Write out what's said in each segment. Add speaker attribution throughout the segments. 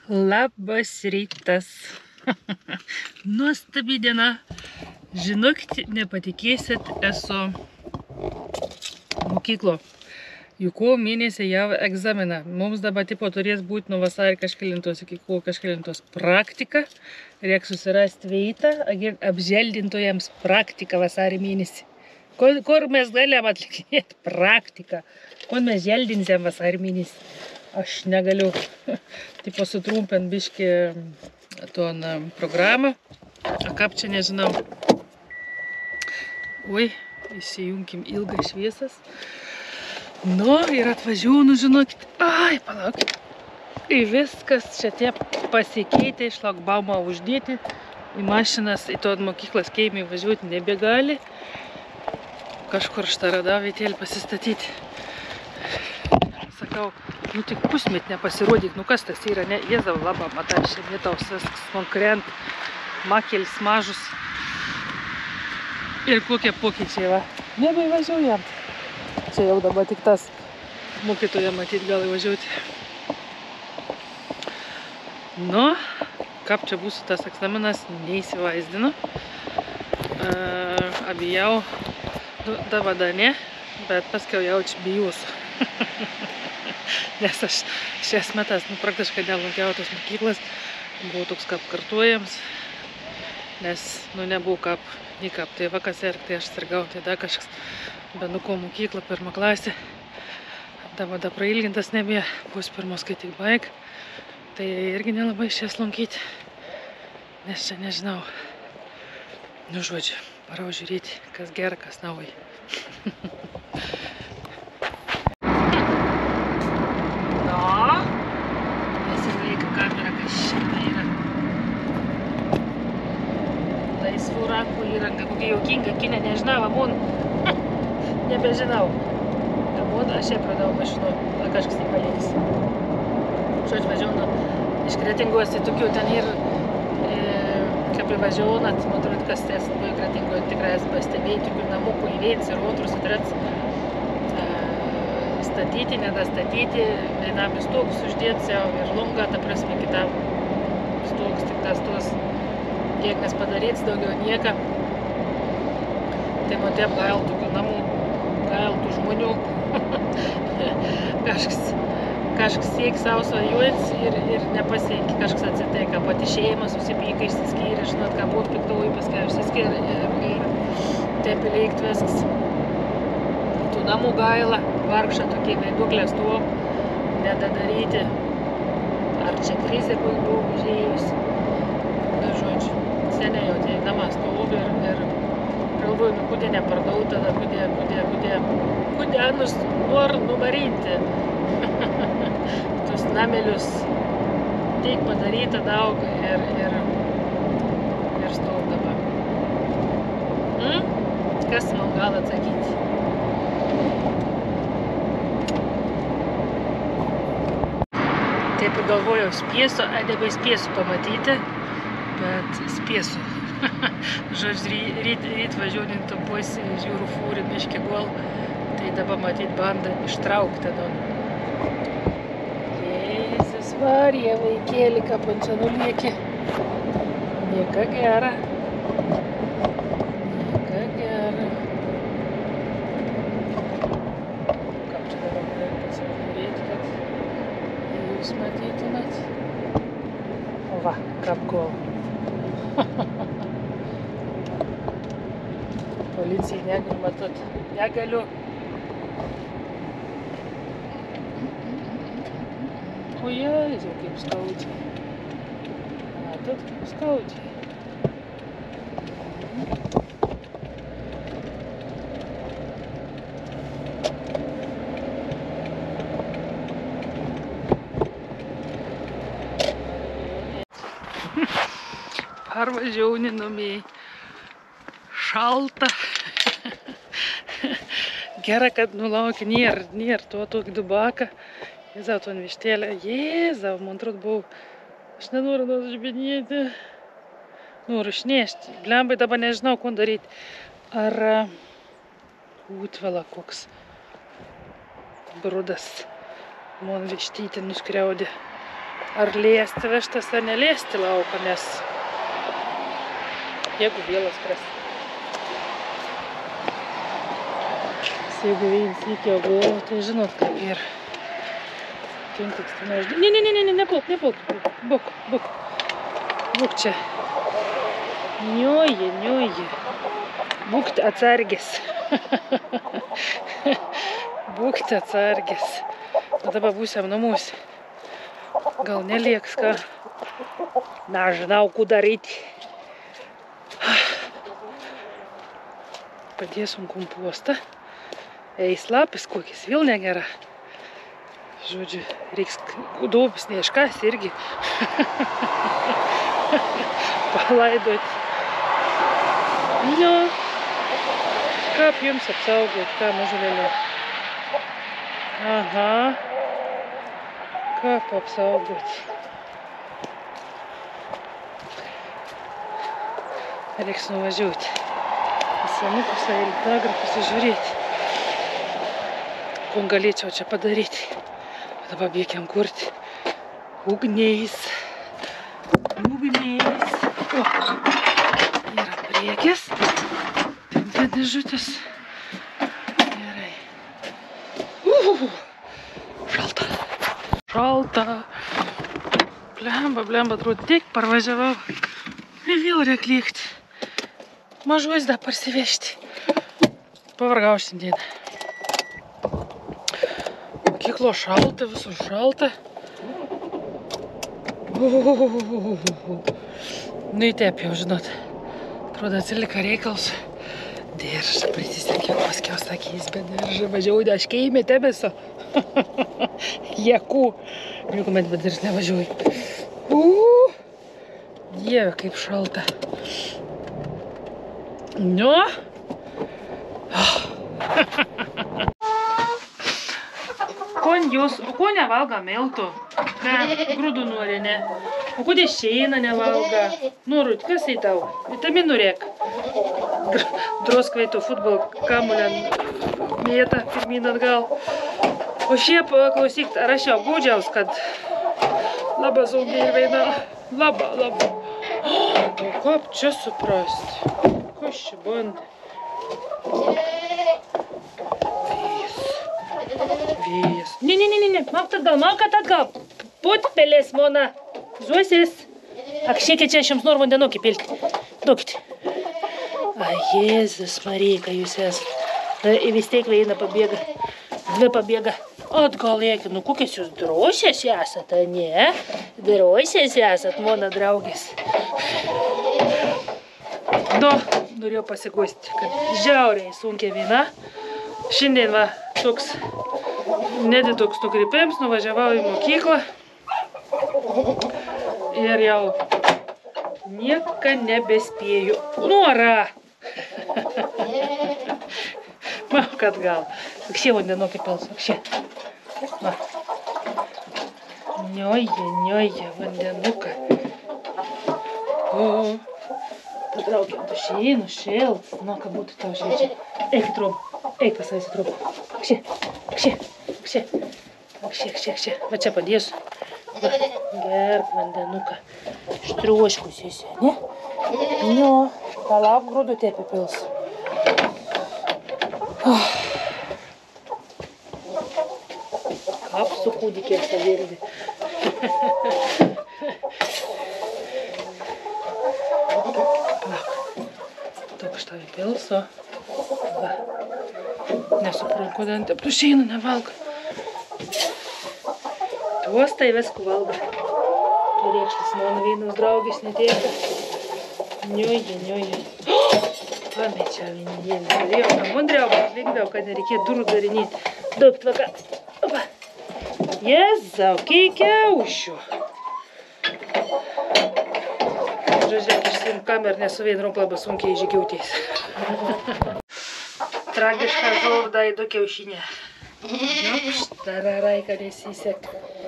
Speaker 1: Labas rytas. Nuostabi diena. Žinokit, nepatikėsit, esu mokyklo. Jų kovo mėnesį jau egzaminą. Mums dabar tipo turės būti nuo vasarį kažkelintos iki kovo kažkelintos praktika. Reikia susirasti veitą, apželdintojams praktika vasarį mėnesį. Kur mes galėjom atlikinėti praktiką? Kur mes želdinsim vasarį mėnesį? Aš negaliu tipo sutrumpint biškį ton programą. A kaip čia nežinau. Oi, įsijunkim ilgas šviesas. Nu, ir atvažiuoju, žinokit. Ai, palaukit. Ir viskas čia tie pasikeitė, šlagbaumą uždėti. Į mašinas, į to mokyklas kaimį važiuoti nebegali. Kažkur šitą radau vietėlį pasistatyti. Sakau, nu tik pusmet nepasirodyk, nu kas tas yra, ne, Jėzau labą, matai, šiandien tau konkurent, makelis mažus. Ir kokie pokyčiai, va. Nebevažiuojam. Čia jau dabar tik tas mokytoja matyt gali važiuoti. Nu, kaip čia bus tas egzaminas, neįsivaizdinu. Abijau, davada ne, bet paskiau jaučiu bijūsiu. Nes aš šias metas, nu, praktiškai nelankiau tos mokyklas, buvau toks kaip kartuojams, nes, nu, nebuvo kaip, nei kaip, tai vakas ir tai aš sirgau, tai da kažkas benuko mokykla, pirmą klasę, davada prailgintas nebėjo, bus pirmos, kai tik baig, tai irgi nelabai šias lankyti, nes čia nežinau, nu, žodžiu, parau žiūrėti, kas gera, kas nauja. Laisvų rankų įranga, kokia jaukinga kinė, nežinau, amon, nebežinau. Amon, aš ją pradau mašinu, kažkas įpaliks. Žodžiu, važiuonu, iš Kretingos, tai tokių ten ir, kaip įvažiuonat, man atrodo, kas ties buvo Kretingoje tikrai pastebėjai, tokių namukų įveits ir otrus atrats statyti, nedastatyti, vienam stogus uždėti jau ir lunga, ta prasme, kitam stogus, tik tas tos kieknes padaryts, daugiau nieka. Tai man taip gail tokių namų, gail tų žmonių. Kažkas siek savo svajuojant ir nepasiekė, kažkas atsiteka. Pati šeima susipyka, išsiskyrė, žinot, ką būt piktavui, paskui išsiskyrė ir taip įleikt viskas. Tų namų gaila, vargšą tokie veiduklės tuo nedadaryti. Ar čia krizė buvo užėjus? Na, žodžiu. Seniai jau tai namas stovi ir galvoju, nu, kudė nepardau, tada kudė noriu numarinti. Tus namelius teik padaryta daug ir stovi dabar. Kas man gal atsakyti? Taip ir galvojau, spėsiu, nebespėsiu pamatyti. Bet spėsiu. Žodžiu, ryt važiuojant tapuosi, žiūriu fūrį, miškį gol, tai dabar matyt bandą ištraukti. Jėzus Marija, vaikėlį, ką man čia nulieki. Nieka gera. Nieka gera. Kaip čia dabar galėjau pasižiūrėti, kad jūs matytumėt. Va, kaip gol. Policijai negaliu matot. Negaliu. O Jėzau, kaip skaudžiai. Matot, kaip skaudžiai. Parvažiauninami šalta. Gera, kad nulaukia, nėr to tokį dubaką. Jėzau, ton vištėlę. Jėzau, man atrodo, buvau. Aš nenoriu nužibinėti. Noriu išnešti. Blembai dabar nežinau, ko daryti. Ar utvela koks brudas. Man vištytė nuskriaudė. ar liesti vežtas ar neliesti lauką, nes jeigu vėlas pras. Jeigu vienas įkėjo buvo, tai žinot, kaip ir kintiksti neždė. Ne, nepulk. Buk čia. Nioji. Būkti atsargis. Būkti atsargis. O dabar būsiam namus. Gal nelieks ką. Nežinau, ką daryti. Padėsim kompostą. Eis lapis kokis, vėl negera. Žodžiu, reiks daubis neiškas irgi. Palaidoti. Jo. Kaip jums apsaugot, ką mažulėlė? Aha. Kaip apsaugot? Reiks nuvažiuoti. Į senukus ar į tagrą pasižiūrėti. Ko galėčiau čia padaryti. Dabar bėgiam kurti. Ugniais. O, yra priekis. Ten dėžutės. Gerai. Šalta. Blemba, atrodo, tik parvažiavau. Ir vėl reik lėkti. Mažuos dar parsivežti. Pavargau šiandien. Mokyklo šalta, visur šalta. Nu įtep jau, žinot. Atrodo, atsilika reikals. Diržą prisisekiau, paskiau sakys, bet diržą važiuoju, aš keimė tebeso. Jekų. Juk met bet diržą nevažiuoju. Dieve, kaip šalta. Nu. Ko nevalga miltų? Ką, grūdų nori, ne? O kodėl šeina nevalga? Noriu, kas į tau? Vitaminų rėk. Droskvaitų futbol kamulian mėta pirmin atgal. O šiaip, klausyk, ar aš jau gūdžiaus, kad labai saugiai ir veina. Labai. O kaip čia suprasti? Kas čia bandė? Vėjas. Ne. Maukat atgal. Putpelės, mona. Zuosis. Akšėkit čia, aš jums noriu vandenokį pilti. Duokit. Ai, Jėzus Marija, jūs esat. Vis tiek veina pabėga. Dvi pabėga. Atgalėkit, nu kokias jūs drosias esat, ne? Drosias esat, mona draugės. Nu, norėjau pasiguosti, kad žiauriai sunkiai veina. Šiandien va, toks neditoks nukrypėms, nuvažiavau į mokyklą ir jau nieką nebespėju. Nora! Manau, kad gal. Akšė vandenokį pils, akšė. Va. Nioja, vandenuką. O, patraukiam tušiai, nušėlt. Nu, ką būtų tau šėčia. Eik į trobą. Eik pasavęs į trobą. Akšė. Va čia padėsiu. Va, gerk vandenuką. Štriuoškusiesi, ne? Nu, palauk, grūdų tepį pils. Kapsų kūdikės savirdi. Palauk. Daug štai pilso. Va. Nesuprantu, kodėl teptušėnų nevalgo. Tuos tai visku valgo. Turėkštis mano vienas draugis netėka. Nioja. Pamečiau vieninėlį. Norėjau, ką mundriau, bet likdavau, kad nereikėjo durų darinyti. Daug tvaka. Opa. Jėzau, kiaušių. Žiūrėk, išsim kamerą, nes su vienu labai sunkiai žygiautės. Tragiška žurda į du kiaušinę. Tararai, kad nesisek.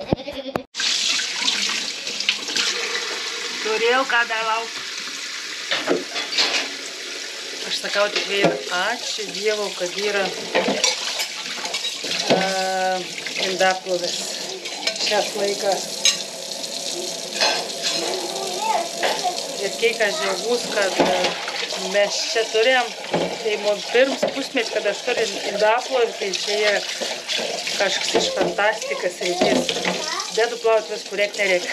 Speaker 1: Turėjau ką dar lauk. Aš sakau tik vieną. Ačiū Dievui, kad yra indaplovės šias laikas. ir kiek aš džiaugus, kad mes čia turėjom. Tai mums pirms pusmečio, kad aš turiu indaplovę, tai čia yra kažkas iš fantastikas reikės. Dėdu plauti vis, kuriek nereik.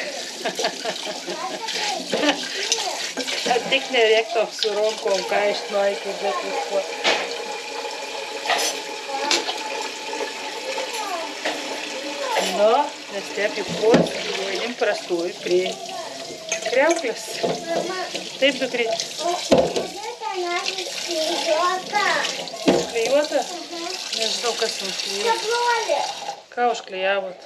Speaker 1: Tik nereik to su rankom, ką iš nuoikai, bet viskuo. Nu, nes taip į pos, įvainim prastuoju prie kriauklės. Taip, dukrytis. Užklijuota? Nežinau, kas užklijuota. Ką užklijavot?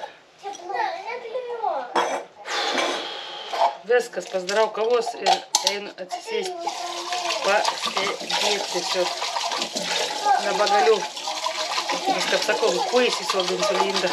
Speaker 1: Viskas, pasidarau kavos ir einu atsisėsti. Pasėdėti tiesiog. Nebegaliu. Nes, kaip sakau, kuo įsisodinsiu Lindą.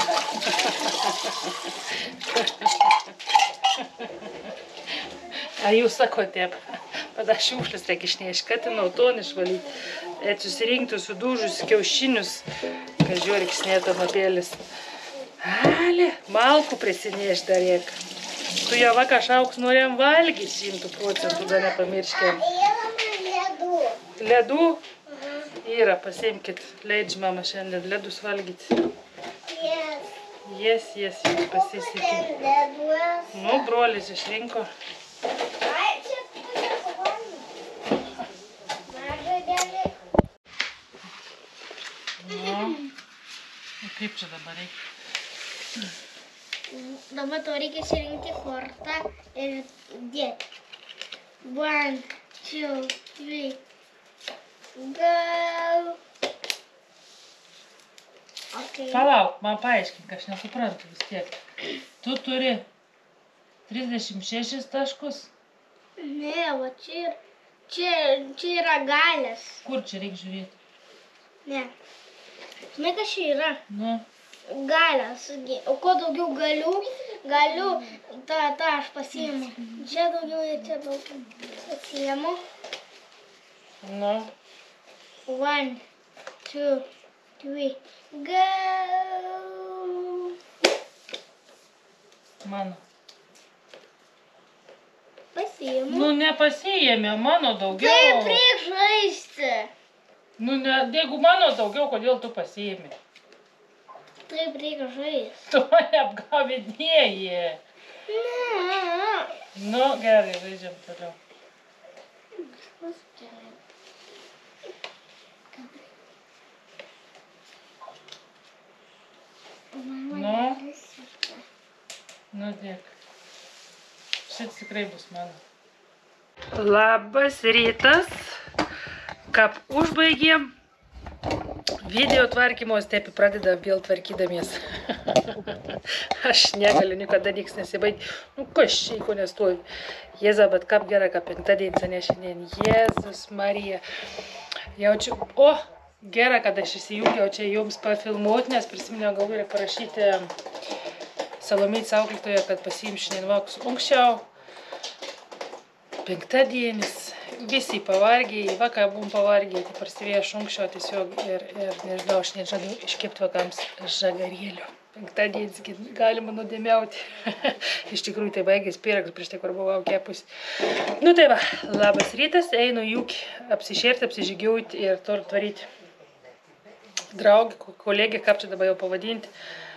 Speaker 1: A jūs sako taip, pada šiukšlius reikia išneškatinau, ton išvalyti. Et susirinktų sudužus kiaušinius, kad žiūrik snėtamapėlis. Ale, malkų prisineš dar reik. Tu jau va kažauks norėjom valgyti 100%, da nepamirškėm. Ledų? Yra, pasiimkit, leidži mama šiandien ledus valgyti. Yes, jūs pasisikit. Nu, brolis išrinko. Nu, kaip čia dabar reikia?
Speaker 2: Dabar to reikia išrinkti kortą ir dėti. 1, 2, 3. Go! Okay.
Speaker 1: Palauk, man paaiškink, aš nesuprantu vis tiek. Tu turi 36 taškus?
Speaker 2: Ne, va čia yra galės.
Speaker 1: Kur čia reikia žiūrėti?
Speaker 2: Ne. Žinai, kas čia yra?
Speaker 1: Nu.
Speaker 2: Galės. O kuo daugiau galiu, tą aš pasiimu. Čia daugiau ir čia daugiau. Pasiimu.
Speaker 1: Nu.
Speaker 2: 1, 2, 3, go!
Speaker 1: Mano.
Speaker 2: Pasiimu.
Speaker 1: Nu, nepasiėmė, mano daugiau.
Speaker 2: Taip, reik žaisti.
Speaker 1: Nu, ne, jeigu mano daugiau, kodėl tu pasiėmė?
Speaker 2: Taip, reik žaisti.
Speaker 1: Tu mane apgavinėji.
Speaker 2: Ne.
Speaker 1: Nu, gerai, žaidžiam toliau. Nu. Nu, dėk. Šit tikrai bus mano. Labas rytas. Kap užbaigėm. Video tvarkymo stepį pradedam vėl tvarkydamies. Aš negaliu, niekada niks nesibaigti. Nu, kas čia, ko nestovi. Jėza, bet kap gera, kad penktadienis, ne šiandien. Jėzus Marija. Jaučiu, gera, kad aš įsijungiau čia jums pafilmuoti, nes prisiminiau galų ir parašyti Salomytės auklėtoje, kad pasiim šiandien vakus anksčiau. Penktadienis. Visi pavargiai, vakar buvom pavargiai, tai prasidėjo anksčiau tiesiog ir nežinau, aš nežadu iškepti vakams žagarėlių. Penktadienis galima nudėmiauti. Iš tikrųjų tai baigės pyragas prieš tai, kur buvau kepusi. Nu tai va, labas rytas, einu juk apsišerti, apsižygiauti ir tvaryti. Draugį, kolegė, kaip čia dabar jau pavadinti,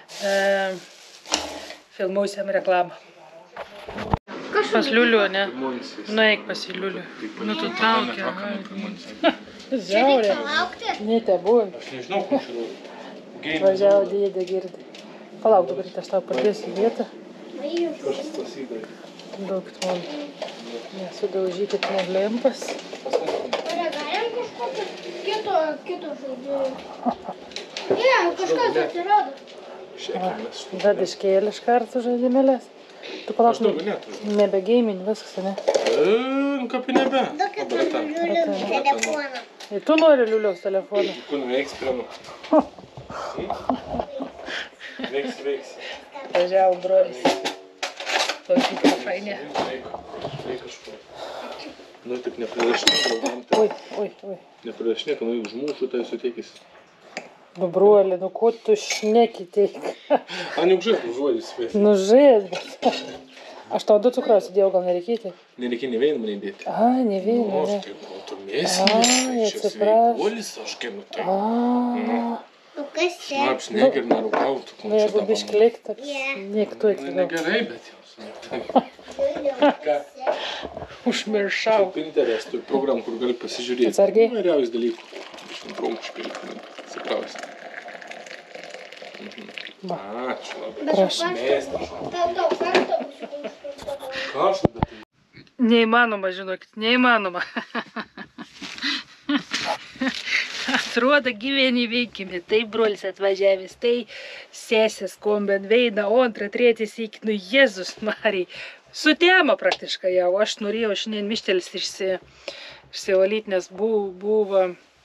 Speaker 1: filmuosiam reklamą. Pas Liuliu, ne? Nueik pas Liuliu. Nu tu traukia. Žiaurė. Ne, te buvo.
Speaker 3: Aš nežinau, kur čia daug.
Speaker 1: Važiavo dėdė girdi. Palauk, dabar aš tau padėsiu vietą.
Speaker 3: Kažkas tas įdai.
Speaker 1: Daugit man. Nesudaužykit man lempas.
Speaker 2: Galim kažkokio kito žaidėjo. Ne, kažkas atsirado.
Speaker 3: Šekėlės.
Speaker 1: Dar iškėlė iš karto žaidimėlės. Tu palauk, nebe gaming viskas, ne?
Speaker 3: Nu, kaip ir nebe.
Speaker 2: Liuliaus telefoną.
Speaker 1: Ir tu nori Liuliaus telefoną?
Speaker 3: Kur veiks prienu. Veiks.
Speaker 1: Važiavo brolis. Tokį kafainė.
Speaker 3: Veik kažkur. Nu, tik neprilaišinėk, draugam.
Speaker 1: Oi.
Speaker 3: Neprilaišinėk, nu, užmūšų tai suteikis.
Speaker 1: Nu, broli, nu ko tu šneki teik?
Speaker 3: A, neužžaid, užuodis.
Speaker 1: Nu, žaid, bet... Aš tau 2 cukraus įdėjau, gal nereikėti?
Speaker 3: Nereikia ne vieną man įdėti.
Speaker 1: A, ne vieną,
Speaker 3: Nu, aš
Speaker 1: ne.
Speaker 3: tai kol tu mėsinė, tai čia sveikuolis, aš kaip tai.
Speaker 2: O kas čia?
Speaker 3: Aš neger nerūkautų, kol
Speaker 1: Nu,
Speaker 3: čia
Speaker 1: jeigu
Speaker 3: dabar.
Speaker 1: bišklik, tak niektu
Speaker 3: Nu,
Speaker 1: atidau.
Speaker 3: negerai, bet jau. Ką?
Speaker 1: Užmiršau.
Speaker 3: Pinterest'ui program, kur gali pasižiūrėti.
Speaker 1: Atsargiai.
Speaker 3: Įvairiausių dalykų. Išintronkiškai, atsikrausti.
Speaker 1: Va.
Speaker 3: Ačiū labai.
Speaker 2: Bet
Speaker 1: Prašom.
Speaker 2: tau kartą bus kažkas.
Speaker 3: Karšta, bet tai...
Speaker 1: Neįmanoma, žinokit, neįmanoma. Atrodo, gyvenį veikime. Tai brolis atvažiavęs, tai sesės kombin veina, o antrą, trečią sykį, nu Jėzus Marija. Sutemo praktiškai jau. Aš norėjau šiandien mištelis išsivalyti, nes buvo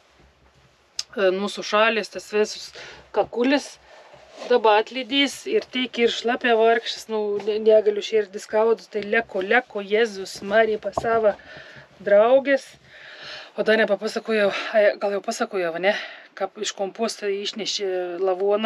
Speaker 1: mūsų šalis, tas visus kakulis. Dabar atlydys ir tik ir šlapia vargšas, nu, negaliu širdis kaudus, tai leko, Jėzus Marija pas savo draugės. O dar nepapasakojau, gal jau pasakojau, ne, kaip iš komposto išnešė lavoną,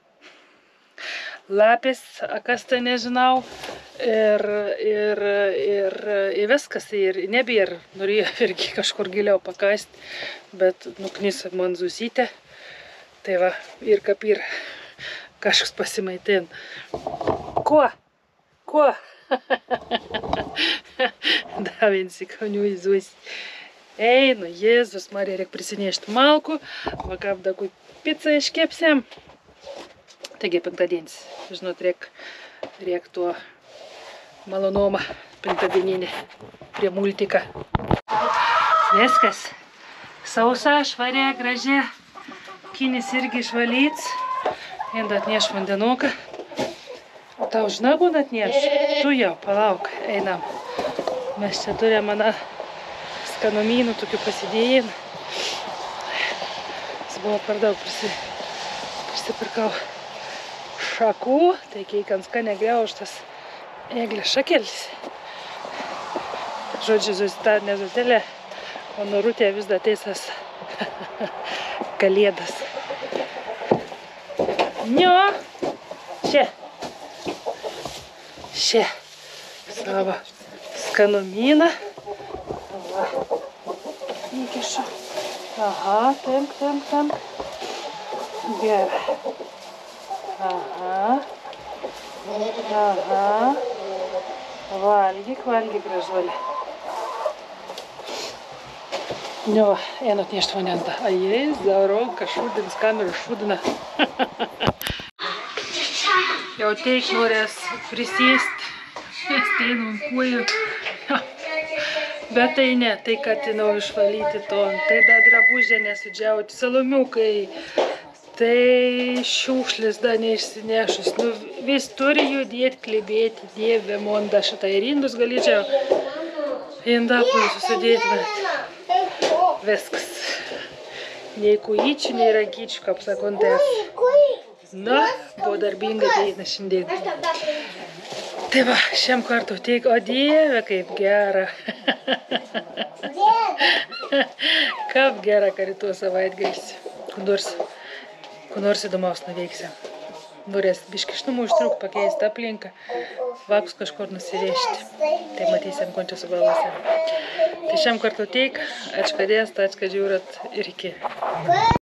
Speaker 1: lapės, kas tai nežinau, ir viskas, ir nebėr, norėjau irgi kažkur giliau pakasti, bet nuknisa man Zusytė, tai va, ir kaip ir kažkas pasimaitin. Kuo? Davinsi kaunių į Zusį. Einu, Jėzus Marija, reik prisinešti malkų, va kaip dakui pizzą iškepsim. Taigi penktadienis, žinot, reik tuo malonumą penktadieninį prie multiką. Viskas. Sausa, švarė, gražė. Kinis irgi išvalyts. Inda atneš vandenuką. O tau žinagų atneš? Tu jau, palauk, einam. Mes čia turime mano skanumynų, tokių pasidėjimų. Jis buvo per daug prisipirkau šakų, tai keikiant skanę griaužtas eglės šakelis. Žodžiu, Zuzita ne Zutelė, o Norutė vis dar teisas kalėdas. Nio, čia savo skanumyną. Įkišu. Aha, temk. Gerai. Aha. Valgyk, gražuolė. Nu, einu atnešti vandens. Ajei, zaronka, šūdins, kamerų šūdina. Jau teik norės prisėsti. Steinu ant kojų. Bet tai ne, tai katinau išvalyti to. Tai dar drabužė nesudžiauti, salomiukai. Tai šiukšlis dar neišsinešus. Nu, vis turi judėti, klebėti, dieve, monda šitą ir indus galėčiau. Indapui susidėti, bet viskas. Nei kujyčių, nei rankyčių, kaip sakontės. Na, buvo darbinga diena šiandien. Tai va, šiam kartu teik, o dieve, kaip gera. Kaip gera, kad rytoj savaitgalis. Kur nors įdomaus nuveiksim. Norės biškišnumų užtruk, pakeisti aplinką, vakus kažkur nusivežti. Tai matysim, ko čia sugalvosim. Tai šiam kartu teik, ačiū kad žiūrit ir iki.